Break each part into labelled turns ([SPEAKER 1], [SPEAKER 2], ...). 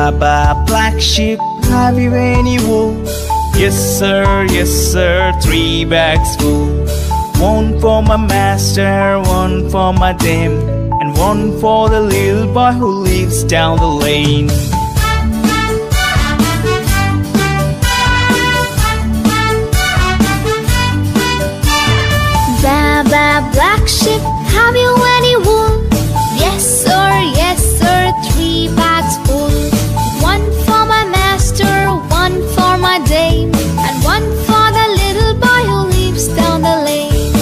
[SPEAKER 1] Baba, black sheep, have you any wool? Yes sir, 3 bags full. One for my master, one for my dame, and one for the little boy who lives down the lane.
[SPEAKER 2] Baba, black sheep, have you any wool? Yes sir, 3 bags full. One for my master, one for my dame, and one for the little boy who lives down the lane.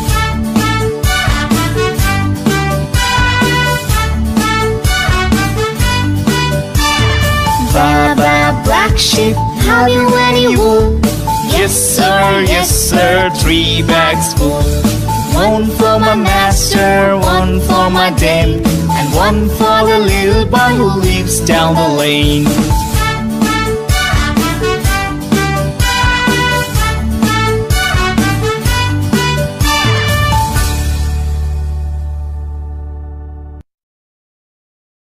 [SPEAKER 1] Baba, black sheep,
[SPEAKER 2] Have you any wool?
[SPEAKER 1] Yes sir, 3 bags full. One for my master, one for my dame, and one for the little boy who lives down the lane.